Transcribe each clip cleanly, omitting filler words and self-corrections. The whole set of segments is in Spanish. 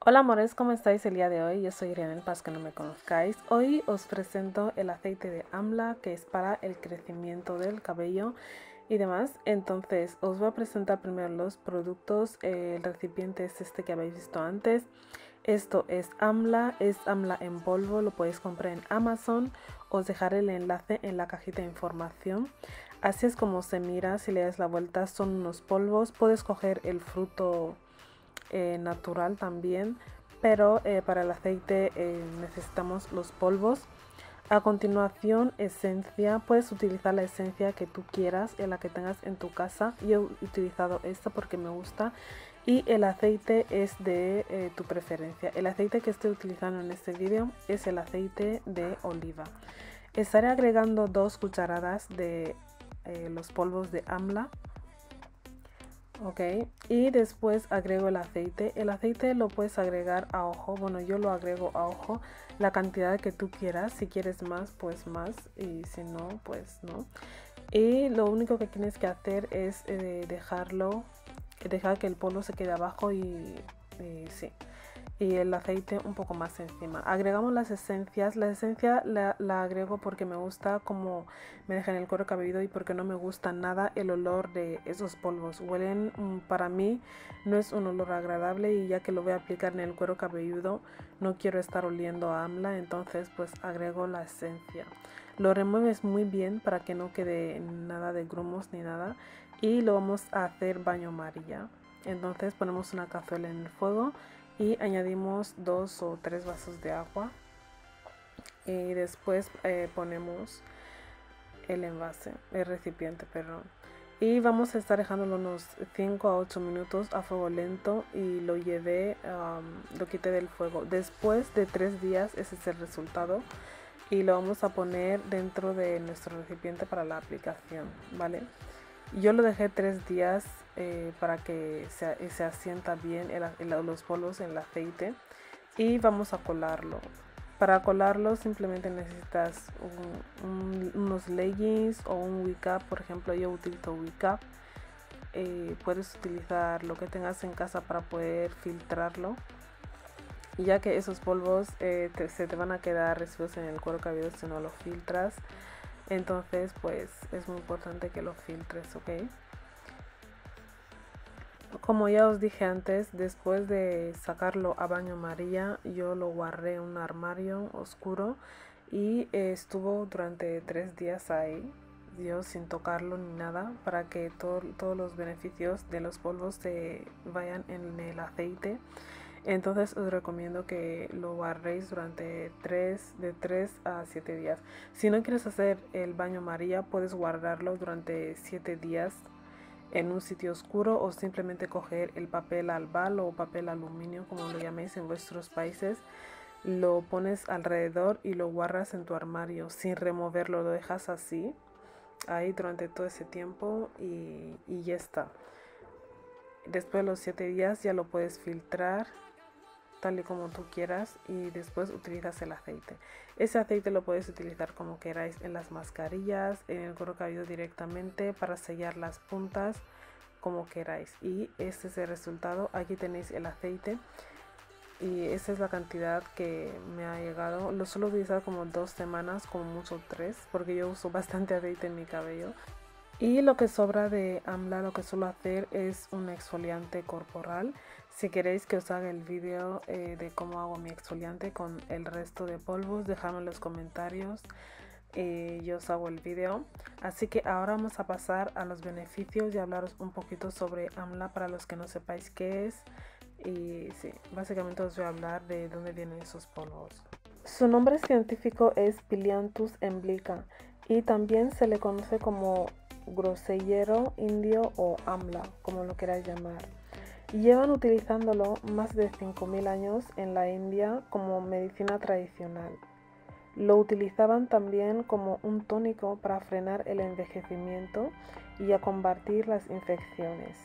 Hola amores, ¿cómo estáis el día de hoy? Yo soy Rianel, para que no me conozcáis. Hoy os presento el aceite de Amla, que es para el crecimiento del cabello y demás. Entonces os voy a presentar primero los productos. El recipiente es este que habéis visto antes. Esto es Amla en polvo, lo podéis comprar en Amazon. Os dejaré el enlace en la cajita de información. Así es como se mira, si le das la vuelta son unos polvos. Puedes coger el fruto natural también, pero para el aceite necesitamos los polvos. A continuación, esencia. Puedes utilizar la esencia que tú quieras, en la que tengas en tu casa. Yo he utilizado esta porque me gusta. Y el aceite es de tu preferencia. El aceite que estoy utilizando en este vídeo es el aceite de oliva. Estaré agregando 2 cucharadas de los polvos de Amla. Ok, y después agrego el aceite. El aceite lo puedes agregar a ojo. Bueno, yo lo agrego a ojo la cantidad que tú quieras. Si quieres más, pues más. Y si no, pues no. Y lo único que tienes que hacer es dejar que el polvo se quede abajo y sí. Y el aceite un poco más encima. Agregamos las esencias. La esencia la agrego porque me gusta como me deja en el cuero cabelludo y porque no me gusta nada el olor de esos polvos. Huelen, para mí no es un olor agradable, y ya que lo voy a aplicar en el cuero cabelludo no quiero estar oliendo a Amla, entonces pues agrego la esencia. Lo remueves muy bien para que no quede nada de grumos ni nada, y lo vamos a hacer baño María. Entonces ponemos una cazuela en el fuego y añadimos 2 o 3 vasos de agua, y después ponemos el recipiente, perdón. Y vamos a estar dejándolo unos 5 a 8 minutos a fuego lento, y lo lo quité del fuego. Después de 3 días, ese es el resultado, y lo vamos a poner dentro de nuestro recipiente para la aplicación, ¿vale? Yo lo dejé 3 días para que se asienta bien los polvos en el aceite, y vamos a colarlo. Para colarlo simplemente necesitas unos leggings o un wicap. Por ejemplo, yo utilizo wicap. Puedes utilizar lo que tengas en casa para poder filtrarlo, ya que esos polvos se te van a quedar residuos en el cuero cabelludo si no lo filtras. Entonces pues es muy importante que lo filtres, ¿ok? Como ya os dije antes, después de sacarlo a baño María, yo lo guardé en un armario oscuro, y estuvo durante 3 días ahí, yo sin tocarlo ni nada, para que todos los beneficios de los polvos se vayan en el aceite. Entonces os recomiendo que lo guardéis durante de 3 a 7 días. Si no quieres hacer el baño María, puedes guardarlo durante 7 días en un sitio oscuro, o simplemente coger el papel albal o papel aluminio, como lo llaméis en vuestros países. Lo pones alrededor y lo guardas en tu armario sin removerlo. Lo dejas así, ahí durante todo ese tiempo, y ya está. Después de los 7 días ya lo puedes filtrar tal y como tú quieras, y después utilizas el aceite. Ese aceite lo puedes utilizar como queráis, en las mascarillas, en el cuero cabelludo directamente, para sellar las puntas, como queráis. Y este es el resultado. Aquí tenéis el aceite, y esa es la cantidad que me ha llegado. Lo suelo utilizar como 2 semanas, como mucho 3, porque yo uso bastante aceite en mi cabello. Y lo que sobra de Amla, lo que suelo hacer es un exfoliante corporal. Si queréis que os haga el vídeo de cómo hago mi exfoliante con el resto de polvos, dejadme en los comentarios, yo os hago el vídeo. Así que ahora vamos a pasar a los beneficios y hablaros un poquito sobre Amla para los que no sepáis qué es. Y sí, básicamente os voy a hablar de dónde vienen esos polvos. Su nombre científico es Phyllianthus emblica, y también se le conoce como grosellero indio o Amla, como lo queráis llamar. Llevan utilizándolo más de 5000 años en la India como medicina tradicional. Lo utilizaban también como un tónico para frenar el envejecimiento y a combatir las infecciones.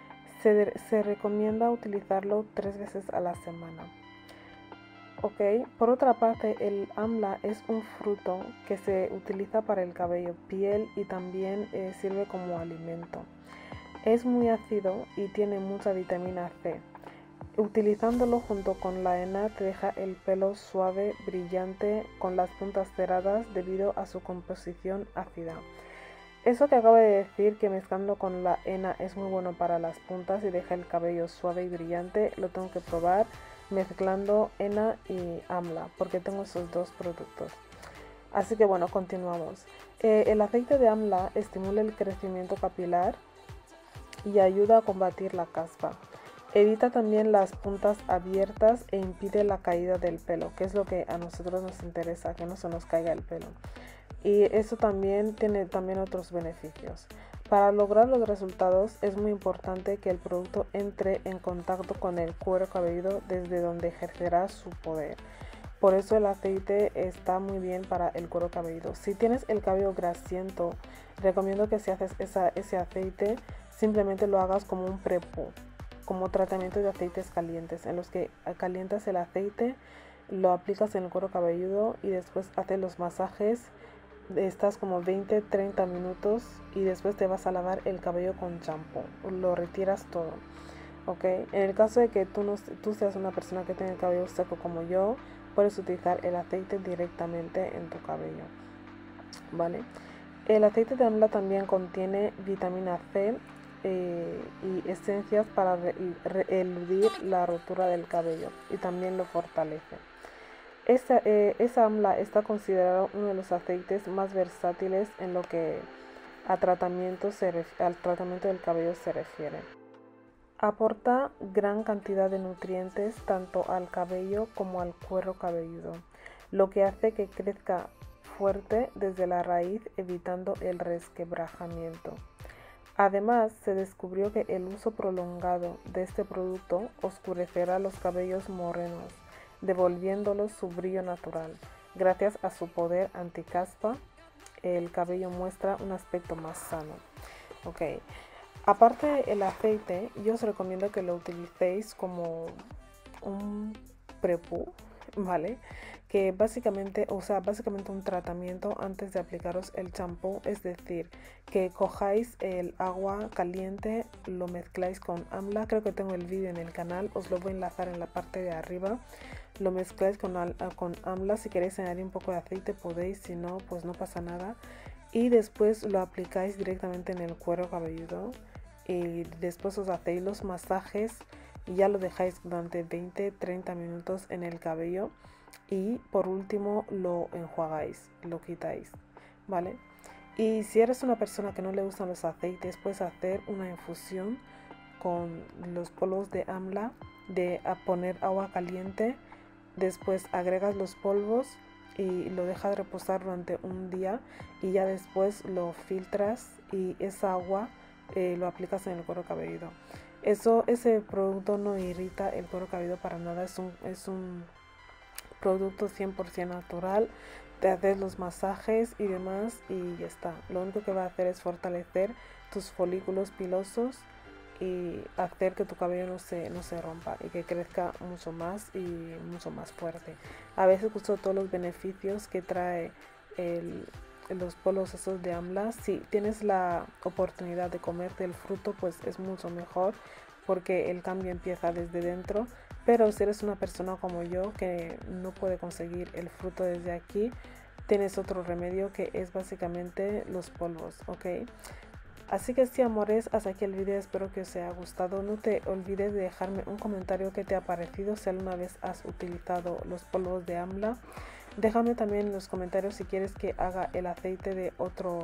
Se recomienda utilizarlo 3 veces a la semana. Ok, por otra parte, el amla es un fruto que se utiliza para el cabello, piel, y también sirve como alimento. Es muy ácido y tiene mucha vitamina C. Utilizándolo junto con la henna te deja el pelo suave, brillante, con las puntas cerradas debido a su composición ácida. Eso que acabo de decir, que mezclando con la henna es muy bueno para las puntas y deja el cabello suave y brillante, lo tengo que probar mezclando henna y amla, porque tengo esos dos productos. Así que bueno, continuamos. El aceite de amla estimula el crecimiento capilar y ayuda a combatir la caspa. Evita también las puntas abiertas e impide la caída del pelo, que es lo que a nosotros nos interesa, que no se nos caiga el pelo. Y eso también tiene otros beneficios. Para lograr los resultados es muy importante que el producto entre en contacto con el cuero cabelludo desde donde ejercerá su poder. Por eso el aceite está muy bien para el cuero cabelludo. Si tienes el cabello grasiento, recomiendo que si haces ese aceite, simplemente lo hagas como un prepú, como tratamiento de aceites calientes, en los que calientas el aceite, lo aplicas en el cuero cabelludo y después haces los masajes. Estás como 20-30 minutos y después te vas a lavar el cabello con champú, lo retiras todo, ¿ok? En el caso de que tú seas una persona que tiene el cabello seco como yo, puedes utilizar el aceite directamente en tu cabello, ¿vale? El aceite de amla también contiene vitamina C y esencias para eludir la rotura del cabello y también lo fortalece. Esa amla está considerado uno de los aceites más versátiles en lo que al tratamiento del cabello se refiere. Aporta gran cantidad de nutrientes tanto al cabello como al cuero cabelludo, lo que hace que crezca fuerte desde la raíz, evitando el resquebrajamiento. Además, se descubrió que el uso prolongado de este producto oscurecerá los cabellos morenos, devolviéndolos su brillo natural. Gracias a su poder anticaspa, el cabello muestra un aspecto más sano. Ok. Aparte del aceite, yo os recomiendo que lo utilicéis como un prepú, ¿vale? Que básicamente un tratamiento antes de aplicaros el champú, es decir, que cojáis el agua caliente, lo mezcláis con amla, creo que tengo el vídeo en el canal, os lo voy a enlazar en la parte de arriba, lo mezcláis con amla, si queréis añadir un poco de aceite podéis, si no, pues no pasa nada, y después lo aplicáis directamente en el cuero cabelludo y después os hacéis los masajes y ya lo dejáis durante 20-30 minutos en el cabello. Y por último lo enjuagáis, lo quitáis, ¿vale? Y si eres una persona que no le gustan los aceites, puedes hacer una infusión con los polvos de amla, a poner agua caliente, después agregas los polvos y lo dejas reposar durante un día y ya después lo filtras y esa agua lo aplicas en el cuero cabelludo. Ese producto no irrita el cuero cabelludo para nada, es un producto 100% natural, te haces los masajes y demás y ya está. Lo único que va a hacer es fortalecer tus folículos pilosos y hacer que tu cabello no se rompa y que crezca mucho más y mucho más fuerte. A veces uso todos los beneficios que trae los polvos esos de amla. Si tienes la oportunidad de comerte el fruto, pues es mucho mejor porque el cambio empieza desde dentro. Pero si eres una persona como yo que no puede conseguir el fruto desde aquí, tienes otro remedio que es básicamente los polvos, ¿ok? Así que sí, amores, hasta aquí el video, espero que os haya gustado. No te olvides de dejarme un comentario que te ha parecido, si alguna vez has utilizado los polvos de amla. Déjame también en los comentarios si quieres que haga el aceite de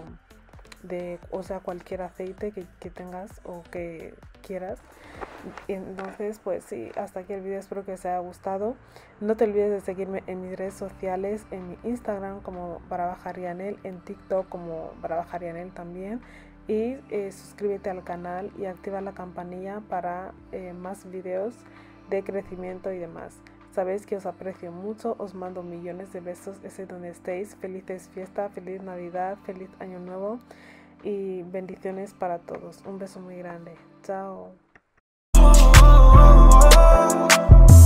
cualquier aceite que tengas o que quieras. Entonces pues sí, hasta aquí el video, espero que os haya gustado. No te olvides de seguirme en mis redes sociales, en mi Instagram como barabajarianel, en TikTok como barabajarianel también, y suscríbete al canal y activa la campanilla para más videos de crecimiento y demás. Sabéis que os aprecio mucho, os mando millones de besos, ese donde estéis. Felices fiestas, feliz Navidad, feliz Año Nuevo y bendiciones para todos. Un beso muy grande. Chao.